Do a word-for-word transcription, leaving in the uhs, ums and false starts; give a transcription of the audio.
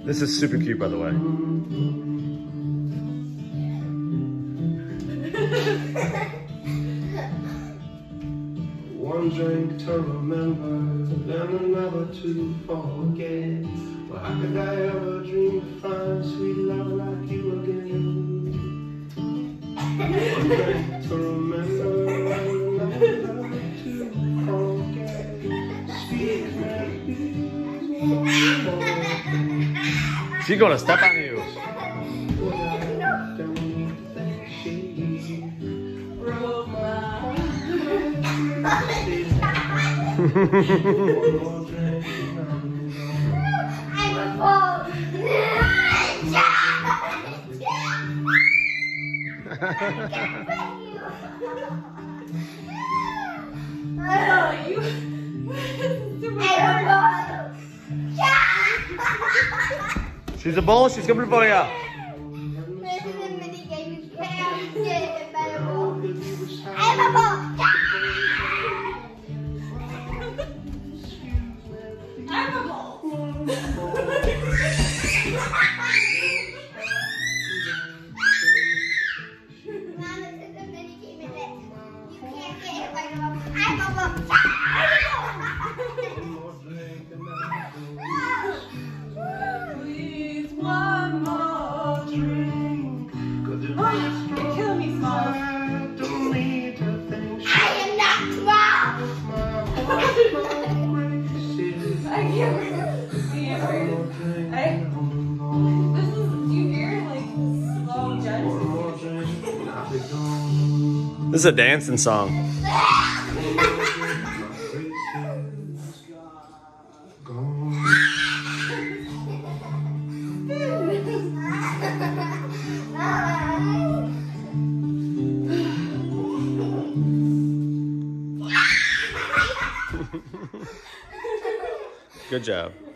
This is super cute, by the way. One drink to remember, then another to forget. Well, how could I ever dream to find sweet love like you again? One drink to remember, and another to forget. Sweet memories. She's gonna step on you. She's a bull, she's coming for you. I'm a bull. I'm a bull. Please, one more drink. You're killing me, Small. I am not Small. I can't hear. I, this is, do you hear like slow judgment? This is a dancing song. Good job.